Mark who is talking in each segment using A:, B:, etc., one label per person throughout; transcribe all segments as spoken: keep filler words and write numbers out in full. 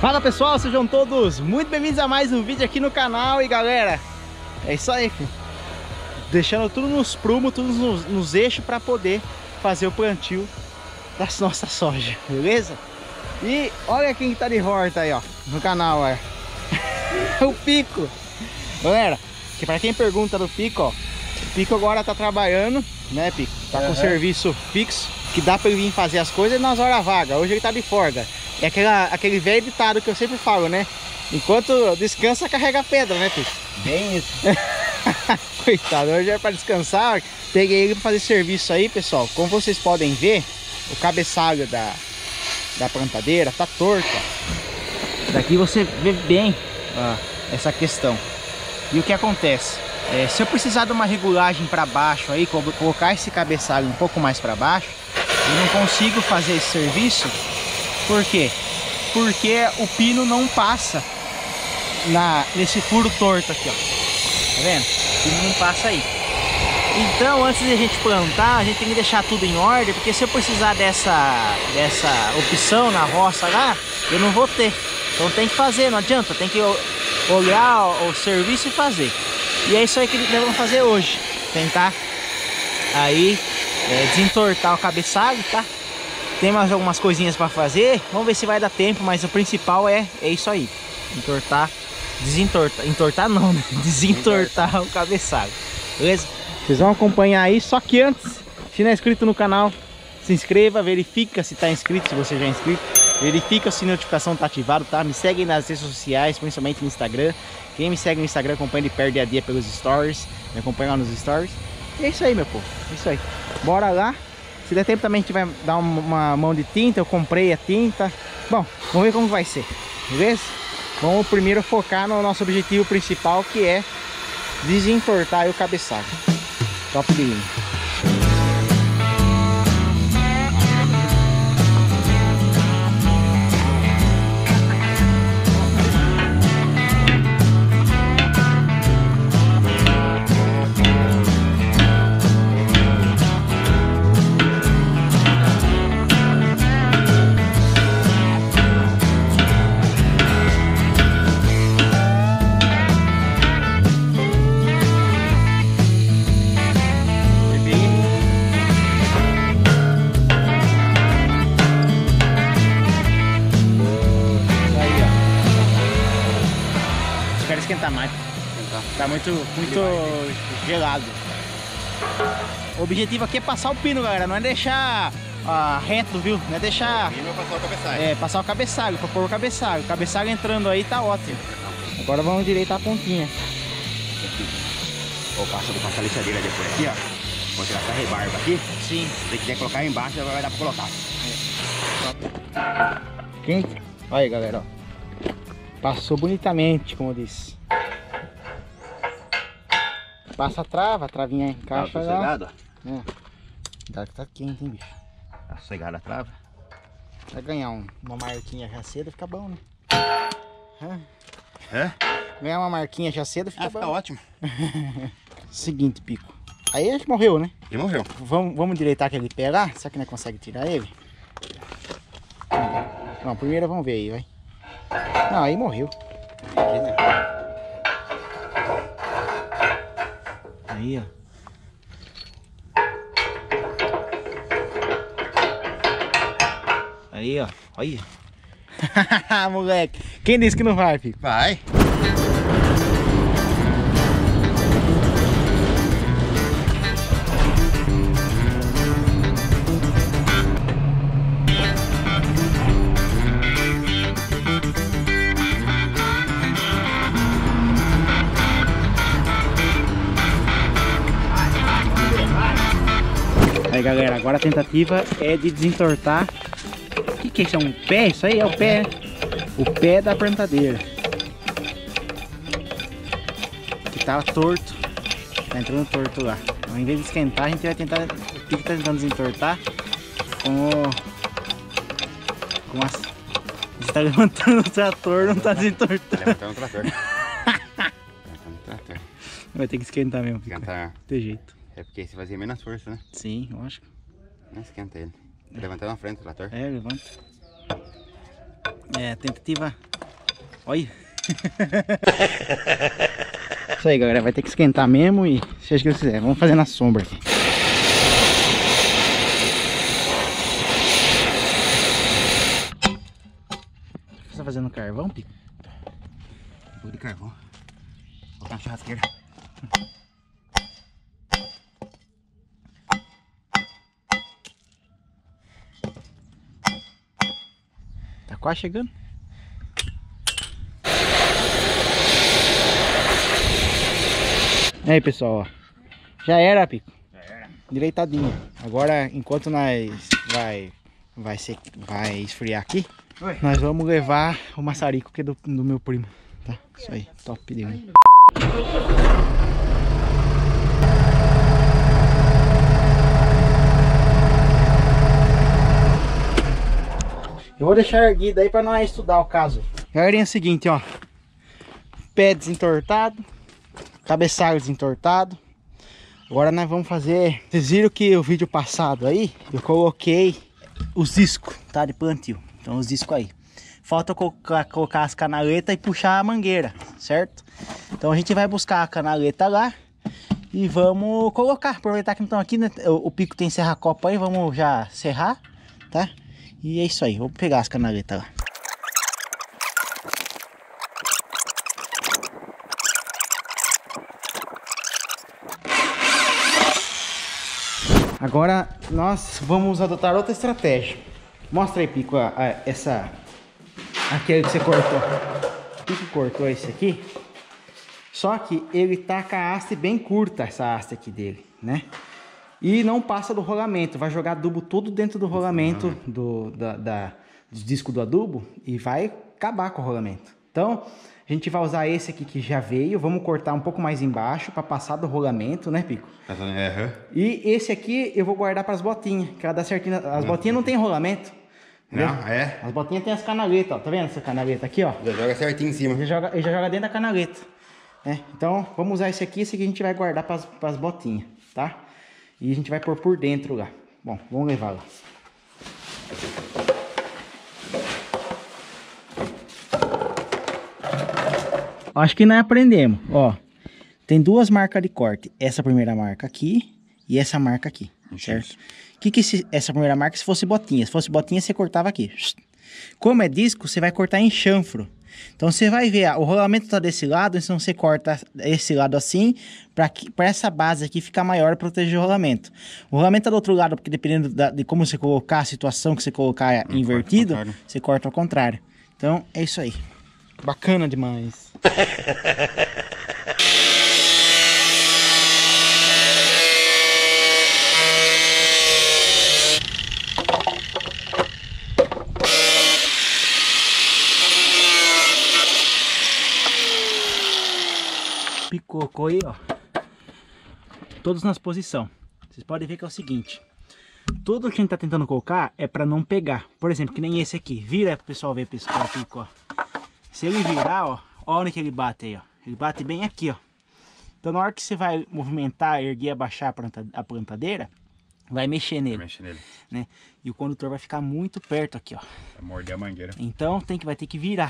A: Fala pessoal, sejam todos muito bem-vindos a mais um vídeo aqui no canal. E galera, é isso aí, filho. Deixando tudo nos prumos, tudo nos, nos eixos para poder fazer o plantio da nossa soja, beleza? E olha quem tá de horta aí, ó, no canal, ó. O Pico. Galera, que para quem pergunta do Pico, ó, o Pico agora tá trabalhando, né, Pico? Tá com
B: uhum.
A: serviço fixo, que dá para ele vir fazer as coisas nas horas vagas. Hoje ele tá de folga. É aquela, aquele velho ditado que eu sempre falo, né? Enquanto descansa, carrega pedra, né, Pico?
B: Bem isso.
A: Coitado, hoje é para descansar. Peguei ele para fazer serviço aí, pessoal. Como vocês podem ver, o cabeçalho da, da plantadeira tá torto, ó. Daqui você vê bem ó, essa questão. E o que acontece? É, se eu precisar de uma regulagem para baixo aí, colocar esse cabeçalho um pouco mais para baixo, eu não consigo fazer esse serviço. Por quê? Porque o pino não passa na, nesse furo torto aqui, ó. Tá vendo? O pino não passa aí. Então, antes de a gente plantar, a gente tem que deixar tudo em ordem, porque se eu precisar dessa, dessa opção na roça lá, eu não vou ter. Então tem que fazer, não adianta, tem que olhar o serviço e fazer. E é isso aí que nós vamos fazer hoje. Tentar aí é, desentortar o cabeçalho, tá? Tem mais algumas coisinhas para fazer. Vamos ver se vai dar tempo, mas o principal é, é isso aí. Entortar, desentortar, entortar não, né? Desentortar o cabeçalho. Beleza? Vocês vão acompanhar aí, só que antes, se não é inscrito no canal, se inscreva, verifica se está inscrito, se você já é inscrito. Verifica se a notificação está ativada, tá? Me segue nas redes sociais, principalmente no Instagram. Quem me segue no Instagram acompanha de perto dia a dia pelos stories. Me acompanha lá nos stories. E é isso aí, meu povo. É isso aí. Bora lá. Se der tempo também a gente vai dar uma mão de tinta. Eu comprei a tinta. Bom, vamos ver como vai ser. Beleza? Vamos primeiro focar no nosso objetivo principal, que é desentortar o cabeçalho. Top de linha. Esquentar mais, tá muito, muito gelado. O objetivo aqui é passar o pino, galera, não é deixar ah, reto, viu? Não é deixar...
B: O pino é passar o cabeçalho.
A: É, passar o cabeçalho, pra pôr o cabeçalho. O cabeçalho entrando aí tá ótimo. Agora vamos endireitar a pontinha.
B: Ou passa de passar a lixadeira depois aqui, ó. Vou tirar essa rebarba aqui.
A: Sim.
B: Se você quiser colocar aí embaixo, vai dar pra colocar.
A: Quente. Olha aí, galera, ó. Passou bonitamente, como eu disse. Passa a trava, a travinha encaixa lá. É. Dá que tá quente, hein, bicho?
B: Tá sossegada a trava.
A: Vai ganhar um, uma marquinha já cedo, fica bom, né? Hã?
B: É?
A: Ganhar uma marquinha já cedo, fica
B: ah,
A: bom.
B: Fica ótimo.
A: Seguinte, Pico. Aí a gente morreu, né?
B: Ele morreu.
A: Vamos, vamos endireitar aquele pé lá. Será que nós conseguimos tirar ele? Não, primeiro vamos ver aí, vai. Não, aí morreu. Aí, ó. Aí, ó. Olha. Moleque. Quem disse que não vai, filho?
B: Vai.
A: Aí, galera, agora a tentativa é de desentortar. O que que é isso? É um pé? Isso aí é o pé, né? O pé da plantadeira. Que tava torto. Tá entrando torto lá. Então, em vez de esquentar, a gente vai tentar... O Pico tá tentando desentortar com o... Com as... Você tá levantando o trator, não tá desentortando.
B: Tá levantando o trator. Levantando o trator.
A: Vai ter que esquentar mesmo.
B: Esquentar.
A: De jeito.
B: É porque você fazia menos força, né?
A: Sim, lógico.
B: Não esquenta ele. Levantando na frente do trator.
A: É, levanta. É, tentativa Olha. Isso aí, galera. Vai ter que esquentar mesmo e seja o que Deus quiser. Vamos fazer na sombra aqui. Você tá fazendo carvão, Pico?
B: Vou de carvão. Vou botar na churrasqueira.
A: Tá quase chegando. E aí, pessoal, ó. Já era, Pico.
B: Já era.
A: Direitadinho. Agora, enquanto nós vai vai ser vai esfriar aqui, Oi. Nós vamos levar o maçarico que é do, do meu primo, tá? Isso aí, top de um. Eu vou deixar erguido aí pra nós estudar o caso. Galerinha, é o seguinte, ó. Pé desentortado, cabeçalho desentortado. Agora nós vamos fazer... Vocês viram que o vídeo passado aí, eu coloquei os discos, tá? De plantio. Então os discos aí. Falta colocar, colocar as canaletas e puxar a mangueira, certo? Então a gente vai buscar a canaleta lá e vamos colocar. Aproveitar que não estão aqui, né? O, o Pico tem serra-copa aí, vamos já serrar, tá? E é isso aí, vou pegar as canaletas lá. Agora nós vamos adotar outra estratégia. Mostra aí, Pico, a, a, essa... Aquele que você cortou. O Pico cortou esse aqui. Só que ele tá com a haste bem curta, essa haste aqui dele, né? E não passa do rolamento. Vai jogar adubo todo dentro do rolamento do, da, da, dos discos do adubo e vai acabar com o rolamento. Então, a gente vai usar esse aqui que já veio. Vamos cortar um pouco mais embaixo para passar do rolamento, né, Pico?
B: Uhum.
A: E esse aqui eu vou guardar para as botinhas, que ela dá certinho. As uhum. botinhas não tem rolamento.
B: Não, é?
A: As botinhas tem as canaletas, ó. Tá vendo essa canaleta aqui, ó?
B: Já joga certinho em cima.
A: Ele já joga, ele já joga dentro da canaleta. Né? Então, vamos usar esse aqui. Esse aqui a gente vai guardar para as botinhas, tá? E a gente vai pôr por dentro lá. Bom, vamos levar lá. Acho que nós aprendemos, ó. Tem duas marcas de corte. Essa primeira marca aqui e essa marca aqui, certo? O que que se, essa primeira marca, se fosse botinha? Se fosse botinha, você cortava aqui. Como é disco, você vai cortar em chanfro. Então você vai ver, o rolamento tá desse lado, então você corta esse lado assim, para essa base aqui ficar maior e proteger o rolamento. O rolamento tá do outro lado, porque dependendo da, de como você colocar, a situação que você colocar hum, invertido, corta você corta ao contrário. Então é isso aí. Bacana demais. Colocou aí, ó, todos nas posição. Vocês podem ver que é o seguinte, tudo que a gente tá tentando colocar é para não pegar. Por exemplo, que nem esse aqui, vira pro pessoal ver, pessoal, Pico, ó. Se ele virar, ó, olha onde que ele bate aí, ó. Ele bate bem aqui, ó. Então na hora que você vai movimentar, erguer, abaixar a, planta, a plantadeira, vai mexer nele, vai mexer nele, né? E o condutor vai ficar muito perto aqui, ó.
B: Vai morder a mangueira.
A: Então tem que, vai ter que virar.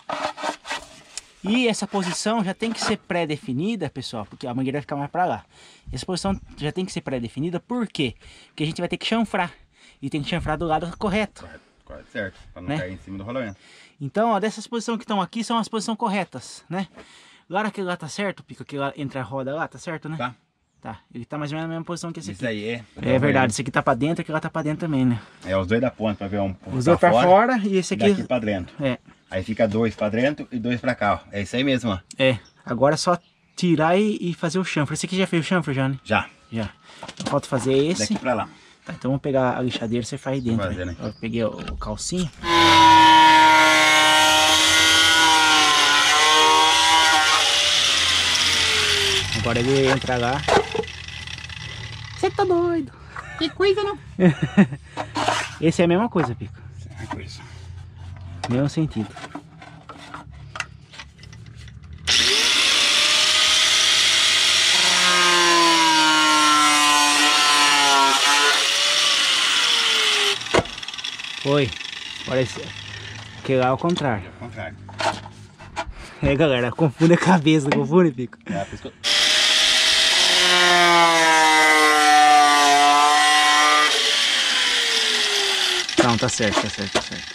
A: E essa posição já tem que ser pré-definida, pessoal, porque a mangueira vai ficar mais para lá. Essa posição já tem que ser pré-definida, por quê? Porque a gente vai ter que chanfrar. E tem que chanfrar do lado correto. Correto, correto,
B: certo. Para não, né, cair em cima do rolamento.
A: Então, ó, dessas posições que estão aqui são as posições corretas, né? Lá aquele lá tá certo, Pico, aquele lá entre a roda lá, tá certo, né?
B: Tá.
A: Tá, ele tá mais ou menos na mesma posição que esse aqui.
B: Isso aí é.
A: É verdade, esse aqui tá pra dentro e aquele lá tá pra dentro também, né?
B: É, os dois da ponta, pra ver um
A: Os dois pra fora, fora e esse aqui...
B: daqui pra dentro.
A: É.
B: Aí fica dois pra dentro e dois pra cá, ó. É isso aí mesmo, ó.
A: É, agora é só tirar e, e fazer o chanfro. Esse aqui já fez o chanfro, já, né?
B: Já.
A: Já. Então falta fazer esse.
B: Daqui pra lá.
A: Tá, então vamos pegar a lixadeira e você faz aí dentro.
B: Fazer, né?
A: Eu peguei o, o calcinho. Agora ele entra lá. Você tá doido?
B: Que coisa, não?
A: Esse é a mesma coisa, Pico.
B: Essa é a mesma coisa.
A: Mesmo sentido. Foi. Parece que lá é o contrário.
B: É o contrário.
A: É, galera, confunde a cabeça, confunde, Pico.
B: É, por isso que eu...
A: Não, tá certo, tá certo, tá certo.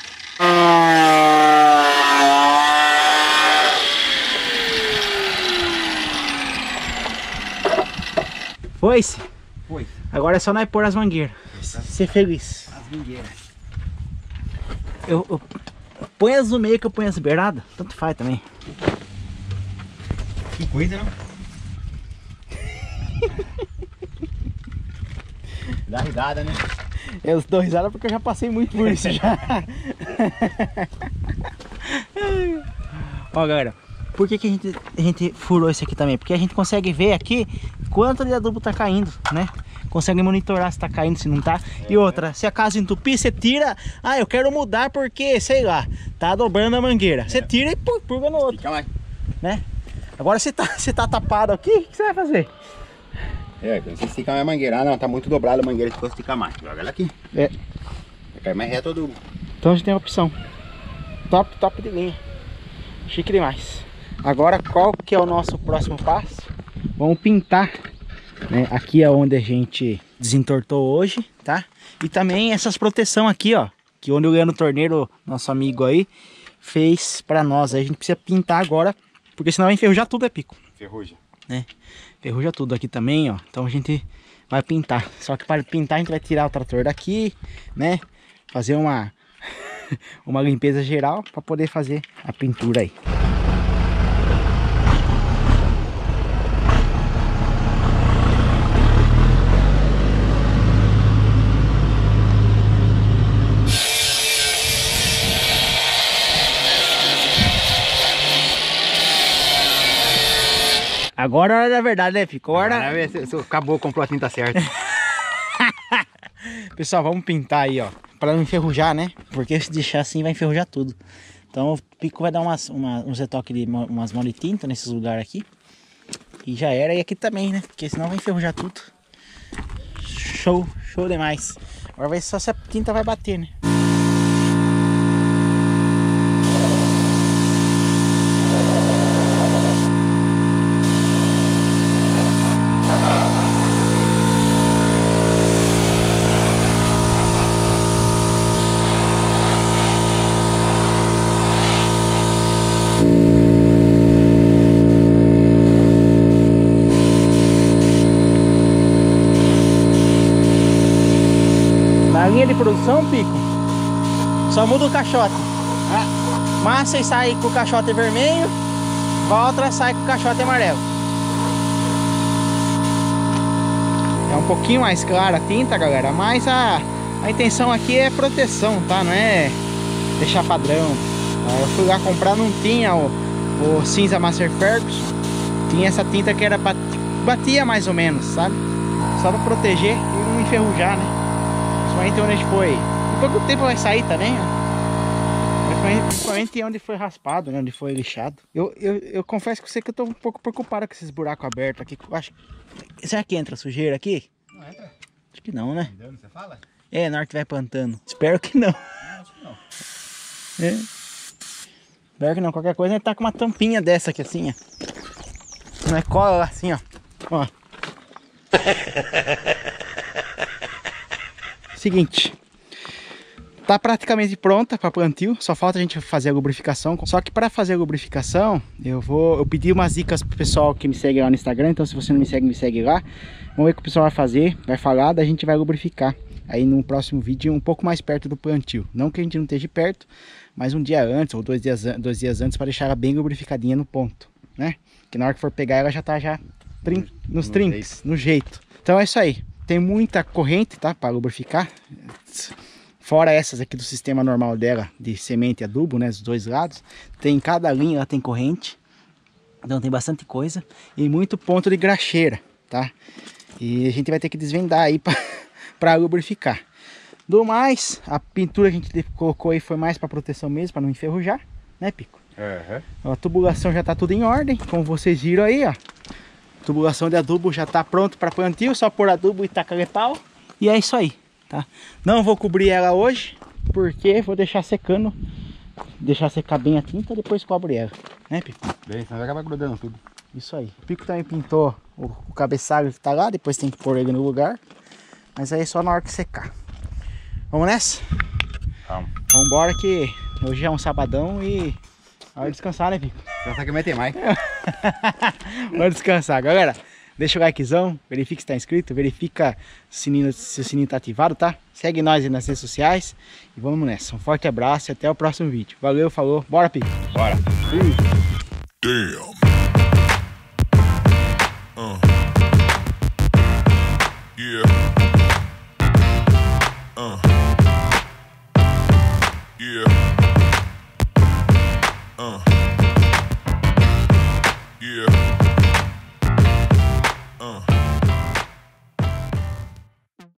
A: Foi-se?
B: Foi.
A: Agora é só nós pôr as mangueiras. Ser feliz.
B: As mangueiras.
A: Eu, eu ponho as no meio que eu ponho as beiradas. Tanto faz também.
B: Que coisa, não? Dá risada, né?
A: Eu dou risada porque eu já passei muito por isso já. Ó, galera, por que, que a, gente, a gente furou esse aqui também? Porque a gente consegue ver aqui quanto de adubo tá caindo, né? Consegue monitorar se tá caindo, se não tá. É, e outra, se a casa entupir, você tira. Ah, eu quero mudar porque, sei lá, tá dobrando a mangueira. Você é. tira e purga no outro.
B: Fica mais.
A: Né? Agora você tá, você tá tapado aqui, o que você vai fazer?
B: É, quando você estica mais a mangueira, ah, não, tá muito dobrada a mangueira, se for esticar mais. Joga ela aqui.
A: É.
B: Vai cair mais reto o adubo.
A: Então a gente tem a opção. Top, top de linha. Chique demais. Agora qual que é o nosso próximo passo? Vamos pintar, né? Aqui é onde a gente desentortou hoje, tá? E também essas proteção aqui, ó. Que onde o Leandro Torneiro, nosso amigo aí, fez pra nós. Aí a gente precisa pintar agora, porque senão vai enferrujar tudo, é Pico.
B: Ferruja.
A: Né? Ferruja tudo aqui também, ó. Então a gente vai pintar. Só que para pintar a gente vai tirar o trator daqui, né? Fazer uma, uma limpeza geral para poder fazer a pintura aí. Agora é a hora da verdade, né, Pico? Agora...
B: Agora ver se, se acabou, comprou a tinta certa.
A: Pessoal, vamos pintar aí, ó. Pra não enferrujar, né? Porque se deixar assim vai enferrujar tudo. Então o Pico vai dar umas, uma, uns retoques de umas mãos de tinta nesses lugares aqui. E já era. E aqui também, né? Porque senão vai enferrujar tudo. Show, show demais. Agora vai só se a tinta vai bater, né? Na linha de produção, Pico, só muda o caixote. Mas você sai com o caixote vermelho, volta sai com o caixote amarelo. É um pouquinho mais clara a tinta, galera, mas a, a intenção aqui é proteção, tá? Não é deixar padrão. Eu fui lá comprar, não tinha o, o cinza Master Ferguson. Tinha essa tinta que era batia mais ou menos, sabe? Só pra proteger e não enferrujar, né? Principalmente onde a gente foi. Em pouco tempo vai sair também, ó. Principalmente onde foi raspado, né? Onde foi lixado. Eu, eu, eu confesso com você que eu tô um pouco preocupado com esses buracos abertos aqui. Eu acho... Será que entra sujeira aqui?
B: Não entra.
A: Acho que não, né?
B: Entendeu? Você fala?
A: É, na hora que vai plantando. Espero que não.
B: Não, acho que não.
A: É. Espero que não. Qualquer coisa, ele tá com uma tampinha dessa aqui assim, ó. Não é cola assim, ó. Ó. Seguinte, tá praticamente pronta para plantio, só falta a gente fazer a lubrificação. Só que para fazer a lubrificação, eu vou eu pedi umas dicas pro pessoal que me segue lá no Instagram, então se você não me segue, me segue lá. Vamos ver o que o pessoal vai fazer, vai falar, daí a gente vai lubrificar aí no próximo vídeo um pouco mais perto do plantio. Não que a gente não esteja perto, mas um dia antes ou dois dias, dois dias antes para deixar ela bem lubrificadinha no ponto, né? Que na hora que for pegar ela já tá já trin nos no trinques, jeito. no jeito. Então é isso aí. Tem muita corrente, tá, para lubrificar. Fora essas aqui do sistema normal dela, de semente e adubo, né, dos dois lados. Tem cada linha, ela tem corrente. Então tem bastante coisa. E muito ponto de graxeira, tá? E a gente vai ter que desvendar aí para lubrificar. Do mais, a pintura que a gente colocou aí foi mais para proteção mesmo, para não enferrujar, né, Pico? Uhum. A tubulação já tá tudo em ordem, como vocês viram aí, ó. Tubulação de adubo já tá pronto para plantio, só pôr adubo e tacar de pau. E é isso aí, tá? Não vou cobrir ela hoje, porque vou deixar secando, deixar secar bem a tinta, depois cobre ela, Né, Pico?
B: Bem, senão vai acabar grudando tudo.
A: Isso aí. O Pico também pintou o, o cabeçalho que tá lá, depois tem que pôr ele no lugar. Mas aí é só na hora que secar. Vamos nessa?
B: Vamos.
A: Vamos embora que hoje é um sabadão e... hora de descansar, né, Pico?
B: Descansar que vai ter mais.
A: Hora de descansar, galera. Deixa o likezão, verifica se tá inscrito, verifica se o sininho, se o sininho tá ativado, tá? Segue nós aí nas redes sociais e vamos nessa. Um forte abraço e até o próximo vídeo. Valeu, falou, bora, Pico.
B: Bora.
A: Uh.
C: Damn.